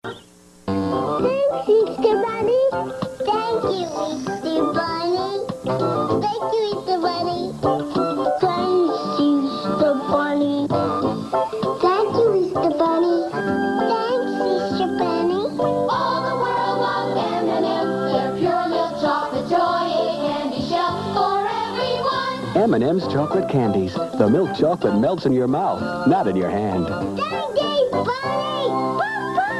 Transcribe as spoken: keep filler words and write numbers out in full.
Thanks, Easter Bunny. Thank you, Easter Bunny. Thank you, Easter Bunny. Thanks, Easter Bunny. Thank you, Easter Bunny. Thanks, Easter Bunny. All the world loves M and M's. They're pure milk chocolate joy in a candy shell for everyone. M and M's chocolate candies. The milk chocolate melts in your mouth, not in your hand. Thank you, Bunny. Bye-bye.